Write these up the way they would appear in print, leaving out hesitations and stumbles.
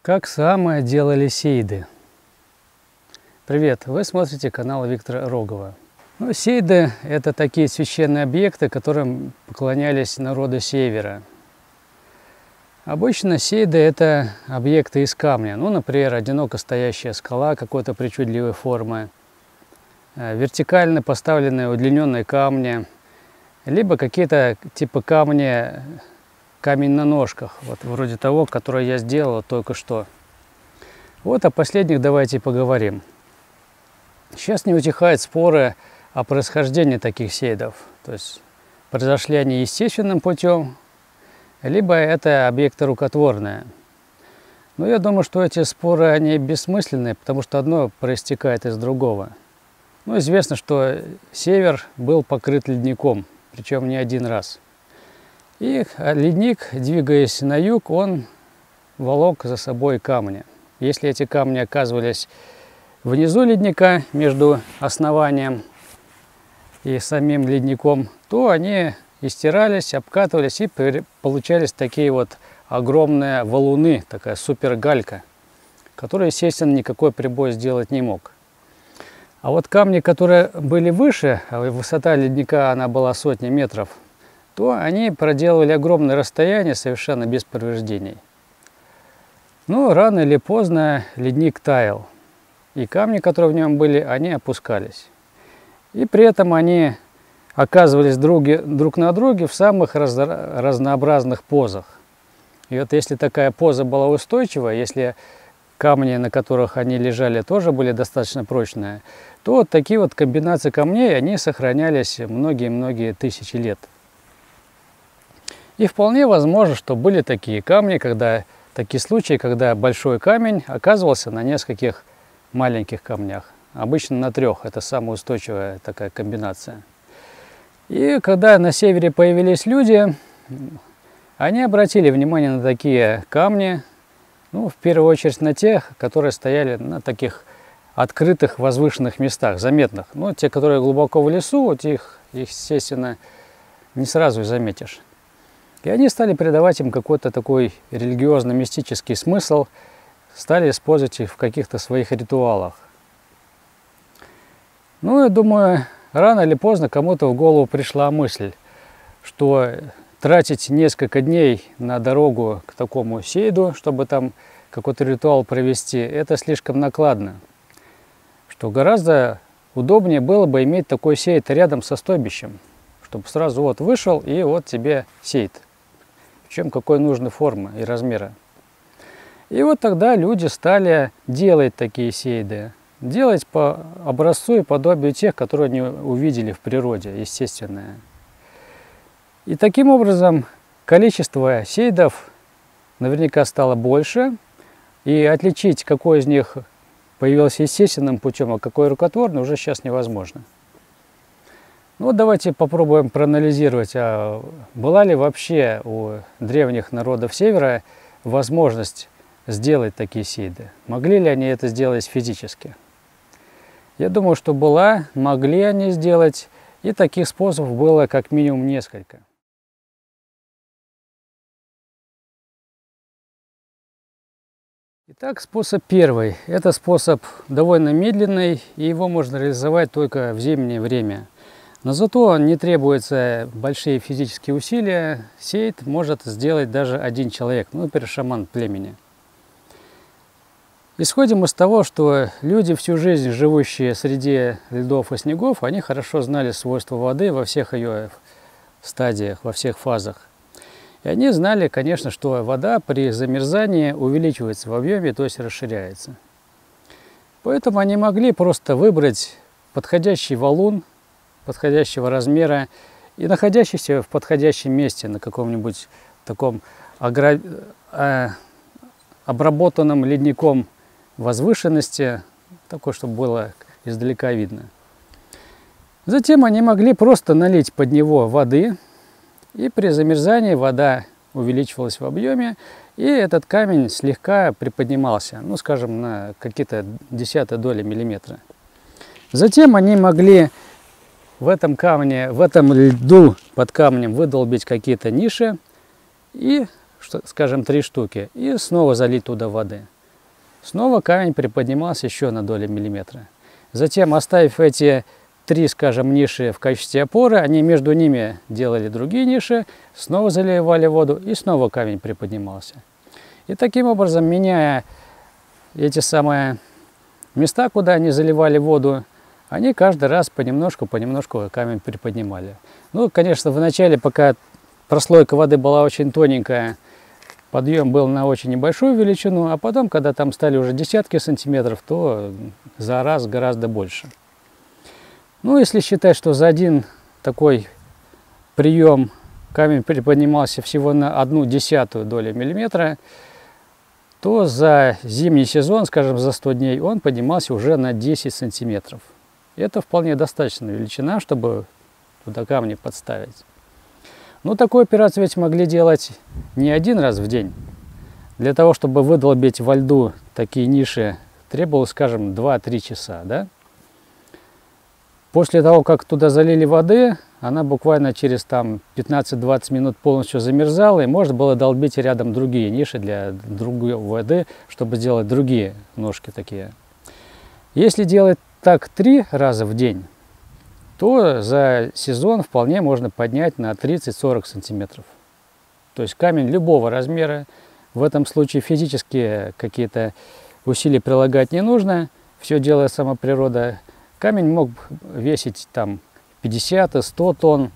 Как самое делали сейды? Привет, вы смотрите канал Виктора Рогова. Сейды – это такие священные объекты, которым поклонялись народы Севера. Обычно сейды – это объекты из камня, например, одиноко стоящая скала какой-то причудливой формы, вертикально поставленные удлиненные камни, либо какие-то типа камни, камень на ножках, вот вроде того, который я сделал только что. Вот о последних давайте поговорим. Сейчас не утихают споры о происхождении таких сейдов. То есть произошли они естественным путем, либо это объекты рукотворные. Но я думаю, что эти споры они бессмысленные, потому что одно проистекает из другого. Известно, что север был покрыт ледником, причем не один раз. И ледник, двигаясь на юг, он волок за собой камни. Если эти камни оказывались внизу ледника, между основанием и самим ледником, то они истирались, обкатывались и получались такие вот огромные валуны, такая супергалька, которую, естественно, никакой прибой сделать не мог. А вот камни, которые были выше, высота ледника она была сотни метров, то они проделывали огромное расстояние совершенно без повреждений. Но рано или поздно ледник таял, и камни, которые в нем были, они опускались. И при этом они оказывались друг на друге в самых разнообразных позах. И вот если такая поза была устойчивая, если камни, на которых они лежали, тоже были достаточно прочные, то вот такие вот комбинации камней, они сохранялись многие-многие тысячи лет. И вполне возможно, что были такие камни, такие случаи, когда большой камень оказывался на нескольких маленьких камнях. Обычно на 3, это самая устойчивая такая комбинация. И когда на севере появились люди, они обратили внимание на такие камни, в первую очередь на тех, которые стояли на таких открытых возвышенных местах, заметных. Те, которые глубоко в лесу, их, естественно, не сразу и заметишь. И они стали придавать им какой-то такой религиозно-мистический смысл, стали использовать их в каких-то своих ритуалах. Я думаю, рано или поздно кому-то в голову пришла мысль, что тратить несколько дней на дорогу к такому сейду, чтобы там какой-то ритуал провести, это слишком накладно. Что гораздо удобнее было бы иметь такой сейд рядом со стойбищем, чтобы сразу вот вышел и вот тебе сейд. Причем какой нужной формы и размера. И вот тогда люди стали делать такие сейды. Делать по образцу и подобию тех, которые они увидели в природе, естественное. И таким образом количество сейдов наверняка стало больше. И отличить, какой из них появился естественным путем, а какой рукотворный, уже сейчас невозможно. Давайте попробуем проанализировать, а была ли вообще у древних народов Севера возможность сделать такие сейды. Могли ли они это сделать физически? Я думаю, что была, могли они сделать, и таких способов было как минимум несколько. Итак, способ первый. Это способ довольно медленный, и его можно реализовать только в зимнее время. Но зато не требуются большие физические усилия. Сейд может сделать даже один человек, например, шаман племени. Исходим из того, что люди, всю жизнь живущие среди льдов и снегов, они хорошо знали свойства воды во всех ее стадиях, во всех фазах. И они знали, конечно, что вода при замерзании увеличивается в объеме, то есть расширяется. Поэтому они могли просто выбрать подходящий валун, подходящего размера и находящийся в подходящем месте на каком-нибудь таком обработанном ледником возвышенности, такой, чтобы было издалека видно. Затем они могли просто налить под него воды, и при замерзании вода увеличивалась в объеме, и этот камень слегка приподнимался, скажем, на какие-то десятые доли миллиметра. Затем они могли в этом камне, в этом льду под камнем выдолбить какие-то ниши и, скажем, 3 штуки, и снова залить туда воды. снова камень приподнимался еще на долю миллиметра. Затем, оставив эти 3, скажем, ниши в качестве опоры, они между ними делали другие ниши, снова заливали воду, и снова камень приподнимался. И таким образом, меняя эти самые места, куда они заливали воду, они каждый раз понемножку камень приподнимали. Ну, конечно, вначале, пока прослойка воды была очень тоненькая, подъем был на очень небольшую величину, а потом, когда там стали уже десятки сантиметров, то за раз гораздо больше. Ну, если считать, что за один такой прием камень приподнимался всего на 1/10 долю миллиметра, то за зимний сезон, скажем, за 100 дней, он поднимался уже на 10 сантиметров. Это вполне достаточная величина, чтобы туда камни подставить. Но такую операцию ведь могли делать не один раз в день. Для того, чтобы выдолбить во льду такие ниши, требовалось, скажем, 2-3 часа. Да? После того, как туда залили воды, она буквально через 15-20 минут полностью замерзала, и можно было долбить рядом другие ниши для другой воды, чтобы сделать другие ножки такие. Если делать так 3 раза в день, то за сезон вполне можно поднять на 30-40 сантиметров. То есть камень любого размера, в этом случае физические какие-то усилия прилагать не нужно, все делает сама природа. Камень мог весить 50-100 тонн,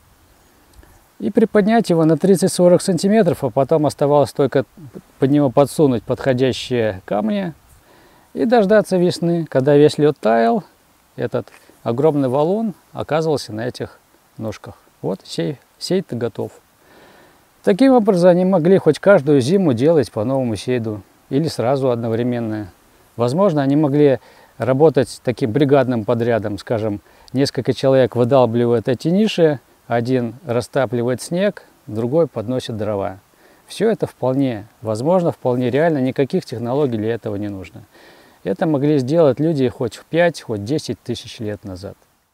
и приподнять его на 30-40 сантиметров, а потом оставалось только под него подсунуть подходящие камни и дождаться весны, когда весь лед таял, этот огромный валун оказывался на этих ножках. Вот сей-то готов. Таким образом, они могли хоть каждую зиму делать по новому сейду или сразу одновременно. Возможно, они могли работать таким бригадным подрядом, скажем, несколько человек выдалбливают эти ниши, один растапливает снег, другой подносит дрова. Все это вполне возможно, вполне реально, никаких технологий для этого не нужно. Это могли сделать люди хоть в 5, хоть 10 тысяч лет назад.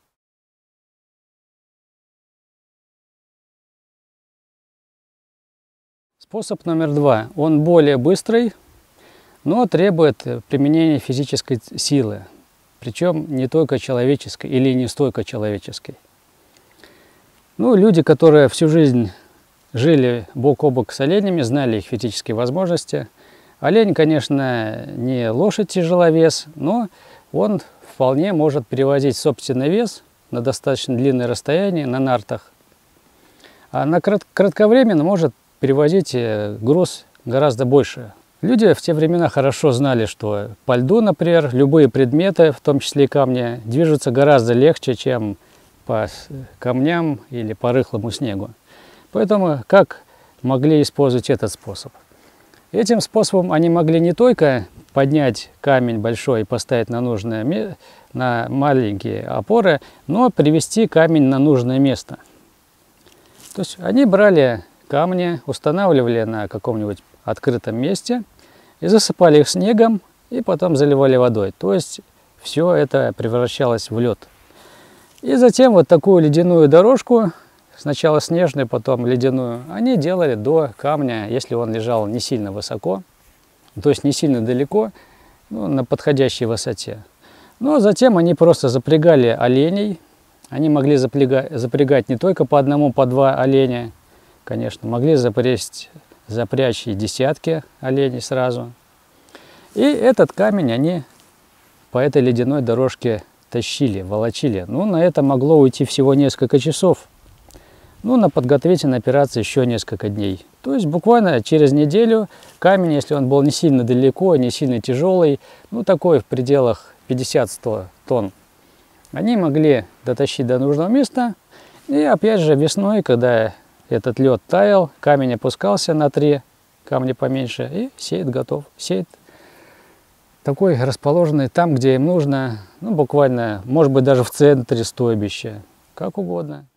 Способ номер 2. Он более быстрый, но требует применения физической силы. Причем не только человеческой или не столько человеческой. Ну, люди, которые всю жизнь жили бок о бок с оленями, знали их физические возможности. Олень, конечно, не лошадь-тяжеловес, но он вполне может перевозить собственный вес на достаточно длинное расстояние на нартах. А на кратковременно может перевозить груз гораздо больше. Люди в те времена хорошо знали, что по льду, например, любые предметы, в том числе и камни, движутся гораздо легче, чем по камням или по рыхлому снегу. Поэтому как могли использовать этот способ? Этим способом они могли не только поднять камень большой и поставить на маленькие опоры, но привести камень на нужное место. То есть они брали камни, устанавливали на каком-нибудь открытом месте и засыпали их снегом, и потом заливали водой. То есть все это превращалось в лед. И затем вот такую ледяную дорожку, сначала снежную, потом ледяную, они делали до камня, если он лежал не сильно высоко, то есть не сильно далеко, на подходящей высоте. Но затем они просто запрягали оленей. Они могли запрягать не только по одному, по два оленя, конечно, могли запрячь и десятки оленей сразу. И этот камень они по этой ледяной дорожке тащили, волочили. Ну, на это могло уйти всего несколько часов. Ну, на подготовительной операции еще несколько дней. То есть буквально через неделю камень, если он был не сильно далеко, не сильно тяжелый, ну, такой в пределах 50-100 тонн, они могли дотащить до нужного места. И опять же весной, когда этот лед таял, камень опускался на 3 камня поменьше, и сейд готов. Сейд такой расположенный там, где им нужно, ну, буквально, может быть, даже в центре стойбища, как угодно.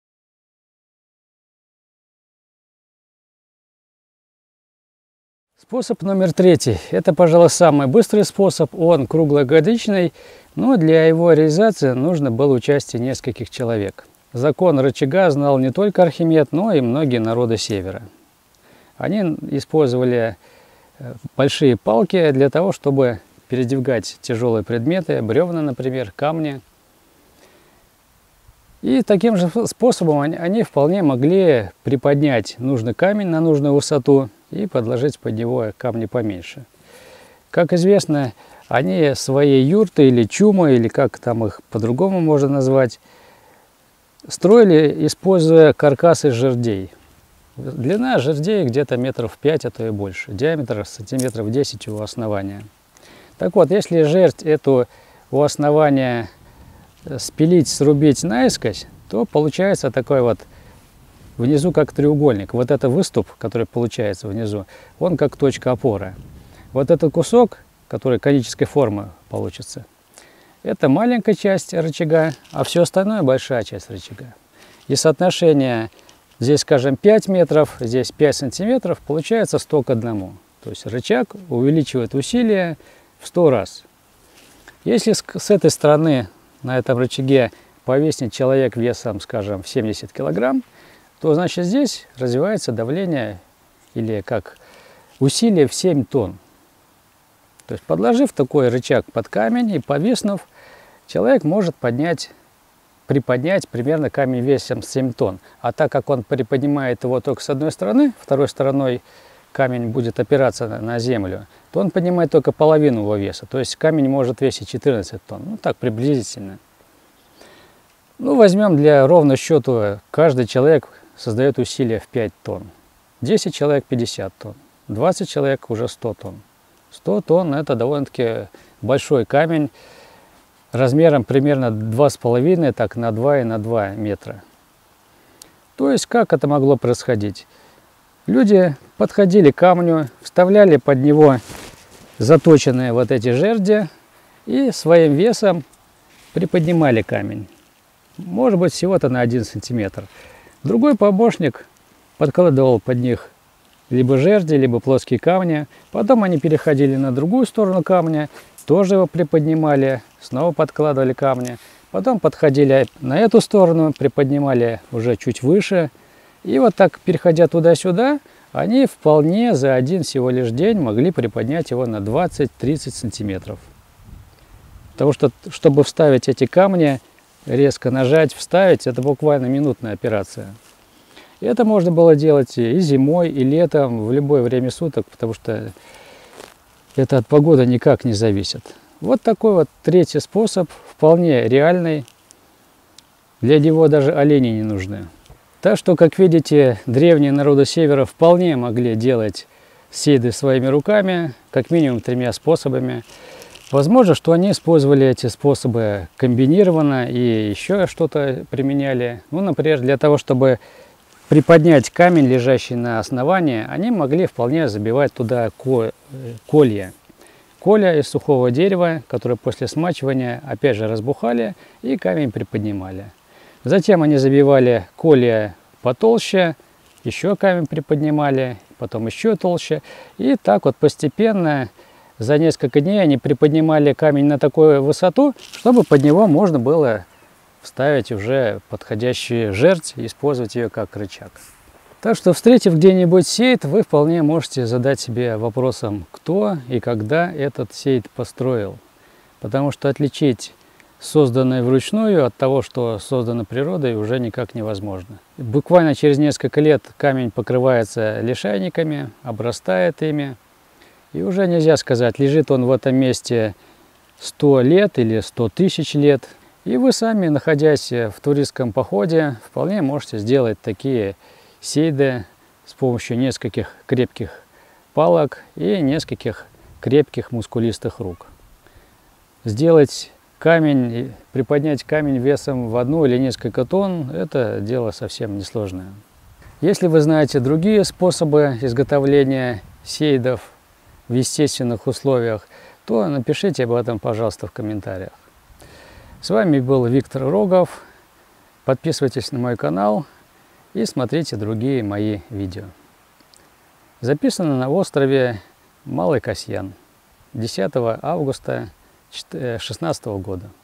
Способ номер 3. Это, пожалуй, самый быстрый способ. Он круглогодичный, но для его реализации нужно было участие нескольких человек. Закон рычага знал не только Архимед, но и многие народы Севера. Они использовали большие палки для того, чтобы передвигать тяжелые предметы, бревна, например, камни. И таким же способом они вполне могли приподнять нужный камень на нужную высоту и подложить под него камни поменьше. Как известно, они свои юрты или чумы, или как там их по-другому можно назвать, строили, используя каркасы жердей. Длина жердей где-то метров 5, а то и больше. Диаметр сантиметров 10 у основания. Так вот, если жердь эту у основания спилить, срубить наискось, то получается такой вот внизу как треугольник. Вот это выступ, который получается внизу, он как точка опоры. Вот этот кусок, который конической формы получится, это маленькая часть рычага, а все остальное большая часть рычага. И соотношение здесь, скажем, 5 метров, здесь 5 сантиметров, получается 100 к 1. То есть рычаг увеличивает усилие в 100 раз. Если с этой стороны на этом рычаге повесить человек весом, скажем, в 70 килограмм, то значит здесь развивается давление или как усилие в 7 тонн. То есть подложив такой рычаг под камень и повиснув, человек может приподнять примерно камень весом 7 тонн. А так как он приподнимает его только с одной стороны, второй стороной камень будет опираться на землю, то он поднимает только половину его веса. То есть камень может весить 14 тонн. Ну так приблизительно. Ну возьмем для ровного счета, каждый человек создает усилие в 5 тонн. 10 человек 50 тонн. 20 человек уже 100 тонн. 100 тонн это довольно-таки большой камень размером примерно 2,5 так, на 2 и на 2 метра. То есть как это могло происходить? Люди подходили к камню, вставляли под него заточенные вот эти жерди и своим весом приподнимали камень. Может быть, всего-то на 1 сантиметр. Другой помощник подкладывал под них либо жерди, либо плоские камни. Потом они переходили на другую сторону камня, тоже его приподнимали, снова подкладывали камни. Потом подходили на эту сторону, приподнимали уже чуть выше. И вот так, переходя туда-сюда, они вполне за один всего лишь день могли приподнять его на 20-30 сантиметров. Потому что, чтобы вставить эти камни, резко нажать, вставить, это буквально минутная операция. И это можно было делать и зимой, и летом, в любое время суток, потому что это от погоды никак не зависит. Вот такой вот третий способ, вполне реальный. Для него даже олени не нужны. Так что, как видите, древние народы Севера вполне могли делать сейды своими руками, как минимум 3 способами. Возможно, что они использовали эти способы комбинированно и еще что-то применяли. Ну, например, для того, чтобы приподнять камень, лежащий на основании, они могли вполне забивать туда колья. Колья из сухого дерева, которые после смачивания опять же разбухали и камень приподнимали. Затем они забивали колья потолще, еще камень приподнимали, потом еще толще. И так вот постепенно за несколько дней они приподнимали камень на такую высоту, чтобы под него можно было вставить уже подходящую жердь и использовать ее как рычаг. Так что, встретив где-нибудь сейд, вы вполне можете задать себе вопросом, кто и когда этот сейд построил. Потому что отличить созданное вручную от того, что создано природой, уже никак невозможно. Буквально через несколько лет камень покрывается лишайниками, обрастает ими. И уже нельзя сказать, лежит он в этом месте 100 лет или 100 тысяч лет. И вы сами, находясь в туристском походе, вполне можете сделать такие сейды с помощью нескольких крепких палок и нескольких крепких мускулистых рук. Сделать камень, приподнять камень весом в 1 или несколько тонн – это дело совсем несложное. Если вы знаете другие способы изготовления сейдов в естественных условиях, то напишите об этом, пожалуйста, в комментариях. С вами был Виктор Рогов. Подписывайтесь на мой канал и смотрите другие мои видео. Записано на острове Малый Касьян 10 августа 2016 года.